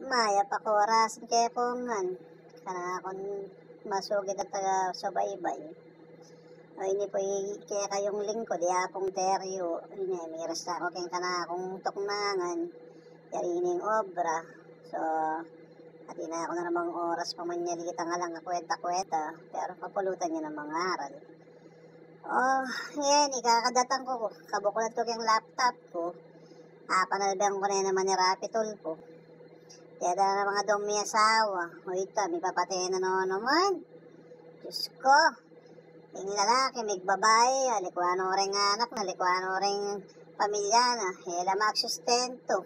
maya pakoras kaya kongan kana akon masugid at taga subaybay. O ini po kaya kayong lingkod yapong teryo ini miras ako kaya kana akong tukmangan yari ining obra. So ati na ako na namang oras pamanyalita nga lang kwenta-kwenta pero kapulutan niya ng mga aral. Oh, yan, ikakadatang ko. Kabukulat ko yung laptop ko. Panalbihan ko na naman ni Rapitol po. Kaya na mga dong miasawa. O ito, may papatay na naman. Diyos ko. Yung lalaki, may babae. Alikuano rin anak na, alikuano rin pamilya na. Hela magsustento.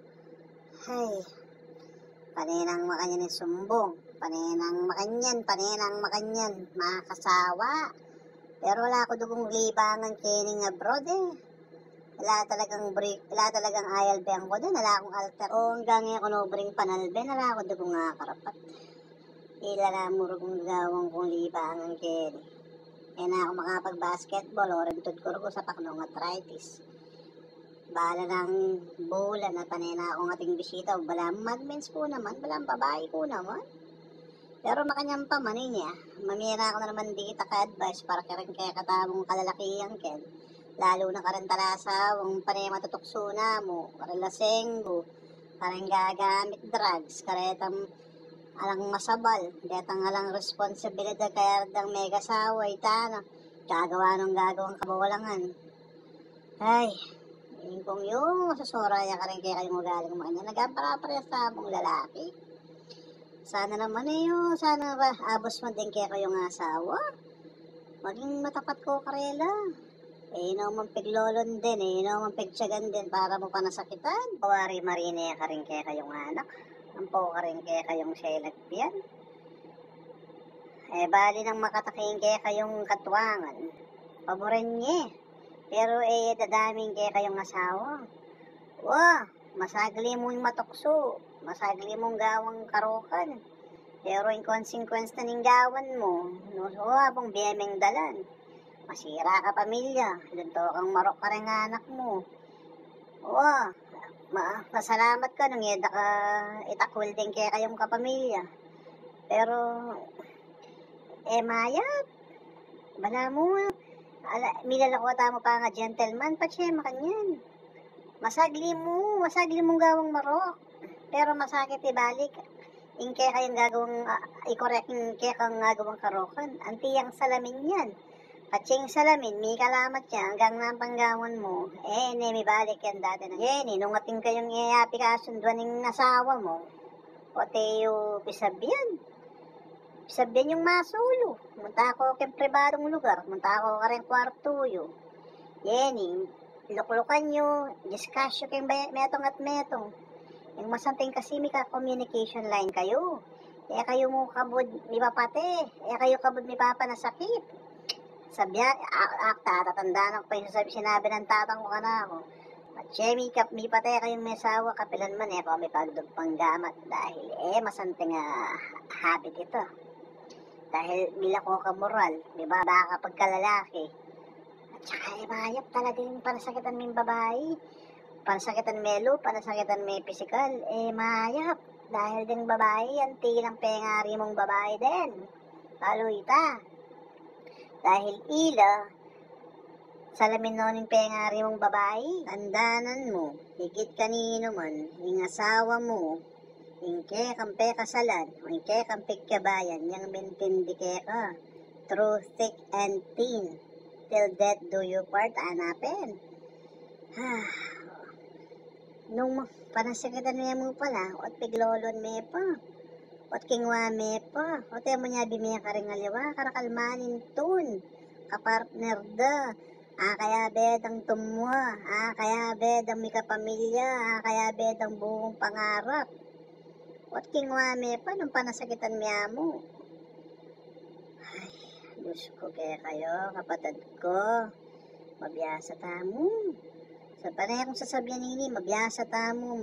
Ay, paninang makanyan yung sumbong. Paninang makanyan. Mag-asawa. Pero wala ako dugong libangan kining abroad eh. Wala talagang ayalbehan ko din. Wala akong alter. O hanggang ngayon ko nobring panalben. Wala ako dugong karapat. Ila na murugong gawang kong libangan kini. Kaya na ako makapag-basketball o rentod ko sa paknong arthritis. Bala ng bulan at panay na akong ating bisita. Bala magmens po naman. Bala babae ko naman. Pero makanyang pa man niya, mamira ako na naman dito ka-advice para kaya katabong kalalakihan ken. Lalo na karentalasaw, ang panay matutukso na mo, karelasenggo, kareng gagamit drugs, karetang alang masabal, karetang alang responsibilidad kaya dang mag-asawa, itana, gagawang kabawalangan. Ay, yun kong yung masasoraya ka rin kaya kayong magaling mo kanya, nagapara-pares sa mong lalaki. Sana naman sana abos mo din kaya kayong asawa. Maging matapat ko karela. Naman piglolon din, naman pigtsagan din para mo panasakitan. Kawari marine ka rin kaya kayong anak. Ampo ka rin kaya kayong selagpian. Bali nang makataking kaya kayong katwangan. Paborin niya. Pero dadaming kaya kayong asawa. Wah, masagli mong matukso. Masagli mong gawang karokan. Pero yung consequence na ning gawan mo, habang biyemeng dalan. Masira ka pamilya. Ganto kang marok ka rin anak mo. Masalamat ka nung itakwil din kaya kayong kapamilya. Pero, mayap. Bala mo, milalakota mo pa nga gentleman, patsema kanyan. Masagli mong gawang marok. Pero masakit ibalik. Yung kaya kayong gagawang, i-correct yung kaya kang gagawang karokan. Antiyang salamin yan. Patsing salamin, may kalamat yan, hanggang napanggawan mo. May balik yan dati na. Nung ating kayong iayapi ka sunduan ng asawa mo. O teyo, pisabyan. Pisabyan yung masulo. Munta ako kay pribadong lugar. Munta ako ka rin kwarto yo. Luklukan nyo, discussion kayong metong at metong. Yung masanting kasi may communication line kayo. Kayo mo kabud mi papate. Kayo kabud mi papa na sakit. Sabihan, tatandaan ako pa yung sinabi ng tatang ko ka na ako. At mi pate kayong miasawa, kapilan man ako may pagdugpang gamat. Dahil masanting habit ito. Dahil mila ko ka moral. Diba baka pagkalalaki. At saka mayap talaga yung panasakitan ming babae. Panasakitan melo, panasakitan may pisikal, mayap. Dahil din babae, yan tilang pengari mong babae din. Lalo ita. Dahil ila, salamin nun yung pengari mong babae. Tandanan mo, higit kanino man, yung asawa mo, yung kekang pekasalan, yung kekang pikyabayan, yung mintindi keka. Through thick and thin, till death do you part, anapin. Nung panasakitan niya mo pala, ot piglolon me pa, ot kingwa me pa, ot mo niya bimiya ka rin aliwa, karakalmanin tun, kapartner da, kaya bedang tumwa, kaya bedang may kapamilya, kaya bedang buong pangarap, ot kingwa me pa, nung panasakitan niya mo. Ay, Diyos ko kaya kayo, kapatid ko, mabiyasa tamo. Sa panay akong sasabihan nini, mabiyasa tamo.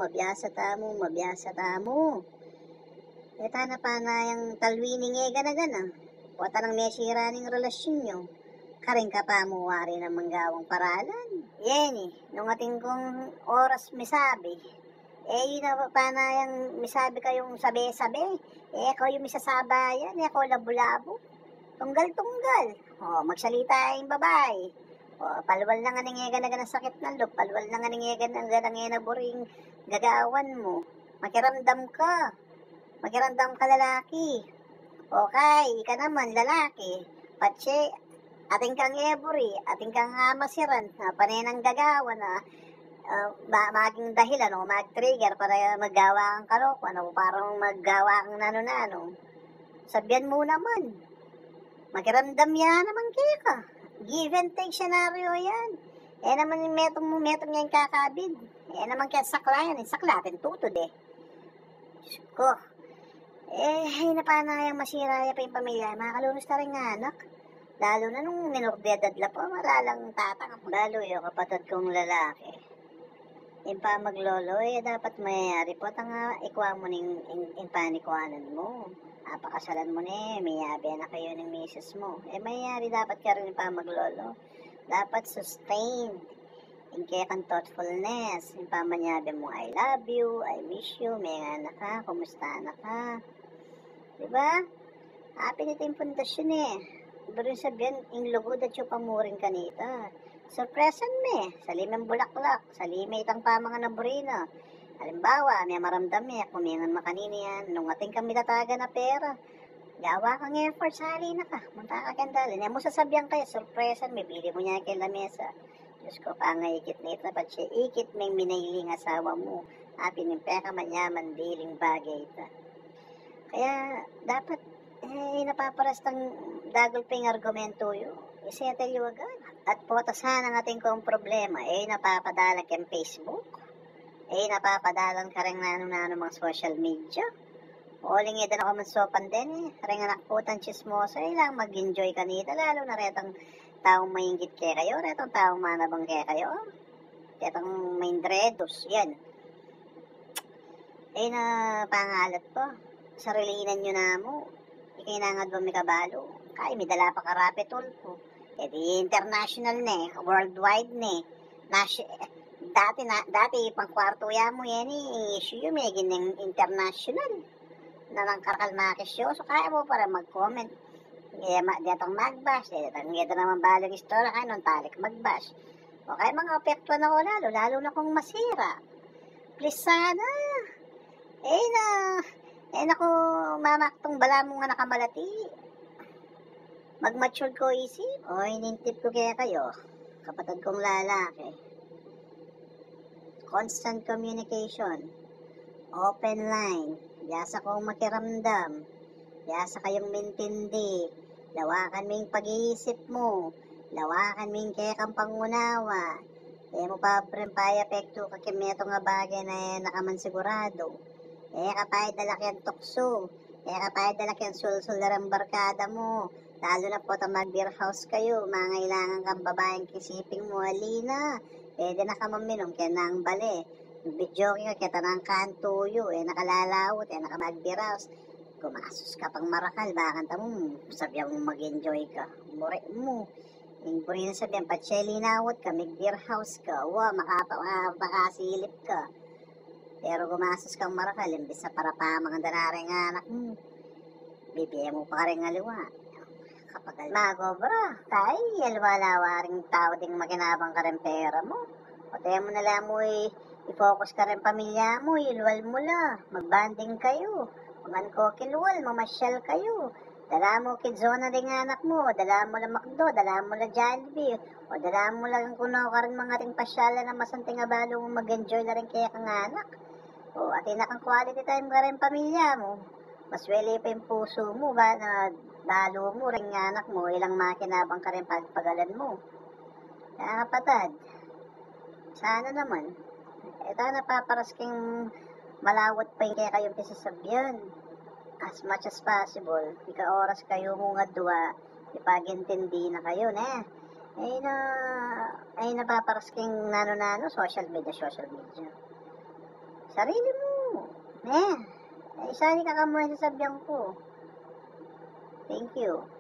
Tana pa na yung talwining gana-gana. Wata nang mesira ning relasyon nyo. Karing ka pa mo wari ng manggawang paralan. Nung ating kong oras misabi, Yun na paano yung misabi kayong sabi-sabi. Ikaw yung misasabayan, ikaw labo-labo. Tunggal-tunggal. Magsalita yung babae. Palwal na nga nangyayagan ng sakit ng loob. Palwal na nga nangyayagan ng buring gagawan mo. Makiramdam ka. Makiramdam ka lalaki. Okay, ika naman lalaki. Patse, ating kang every, ating kang masiran, panay ng gagawa na maging dahilan o mag-trigger para maggawa kang kalokohan o parang maggawa kang nano-nano. Sabihan mo naman. Makiramdam yan naman kaya ka. Give and take scenario yan. Naman yung metong yan kakabid. Naman kaya sakla yan. Sakla atin tutod Diyos ko. Na paano yung masira pa yung pamilya. Makalunos na rin nga anak. Lalo na nung minordedadla pa, malalang tatang. Lalo yung kapatid kong lalaki. Yung pa maglolo, dapat mayayari po. Ikuha mo ng panikwanan mo. Apakasalan mo may yabi na kayo ng misis mo. Mayayari dapat ka rin yung pa maglolo. Dapat sustained. Yung kaya kang thoughtfulness. Yung pa manyabi mo, I love you, I miss you, may anak ka, kumusta na ka. Diba? Nito yung pundasyon Pero yung sabihan, yung lugod at yung pamuring kanita. Surpresan me, salimang bulaklak, salimay itang pamanga na burina. Halimbawa, may maramdam kumingan makanini yan, nung ating kami tataga na pera. Gawa kang effort, sali na ka, munta ka kandali. Mo sasabihan kayo, surpresan me, bili mo niya kayo lamesa. Diyos ko, pangayikit na ito, ba't siya ikit may minailing asawa mo. Pining peka manyaman, diling bagay ito. Kaya, dapat, napaparastang dagol pa yung argumento yun. Isettle yung agad. At potasan ang ating kong problema, napapadalag yung Facebook. Napapadalang ka rin nano mga social media. Uling dan ako mansopan din Ring anak putan chismosa, lang mag-enjoy kanita. Lalo na retang taong maingit kaya kayo, retang taong manabang kaya kayo. Retang may dredos, yan. Na pangalat po. Sarilinan nyo na mo. Ikinangad ba may kabalo? Kaya may dala pa karape tulpo. Di international worldwide dati pang kwarto ya mo yan issue yung may gining international na nang karkalmakis yun. So kaya mo para mag-comment. Datang mag-bash. Datang naman balang istorya kaya nung talik mag-bash. O kaya mga apektuan ako lalo na kung masira. Please sana. Naku, mamaktong bala mo nga nakamalati. Mag-mature ko isip. Inintip ko kaya kayo. Kapatid kong lalaki. Constant communication. Open line. Yasa kong makiramdam. Yasa kayong mintindi. Lawakan mo yung pag-iisip mo. Lawakan mo yung kaya kang pangunawa. Mo pa prempaya pekto kakimeto nga bagay na nakaman sigurado. Kapay dalaki ang tukso. Kapay dalaki ang sul-sul na barkada mo. Lalo na po mag-beer house kayo. Mangailangan kang babaeng kisiping mo. Alina. Pwede na ka maminom. Kaya na ang bali. Video ka. Kaya tanang kantuyo. Nakalalawot. Nakamag-beer house. Gumasos ka pang marakal. Bakanta mo. Sabihan mo mag-enjoy ka. Mure mo. Yung puri na sabihan. Patsya linawot ka. Mag-beer house ka. Makasilip ka. Pero gumasos kang marakal, imbis sa para pa mga danaring anak mo. Bibigyan mo pa rin aliwa. Kapag magobra, tayo, yalwalawa rin tao ding makinabang ka rin pera mo. O tayo mo nala mo i-focus ka rin pamilya mo, ilwal mo la, magbanding kayo. Maganko kilwal, mamasyal kayo. Dala mo kidzona ding anak mo, dala mo la McDo, dala mo la Jollibee, o dala mo lang kuno ka rin mga ring pasyala na masanting abalo mo mag-enjoy na rin kaya kang anak. At kang quality time ka rin pamilya mo. Mas weli pa yung puso mo ba na dalo mo rin anak mo, ilang makinabang ka rin pagpagalan mo. Kaya kapatid, sana naman, ito napaparasking malawat pa yung kaya kayong pisasabyan. As much as possible, ika oras kayo mo nga dua, ipagintindi na kayo na. Napaparasking nano-nano, social media. Sarili mo. Isa ka kamuha sa sabihan ko. Thank you.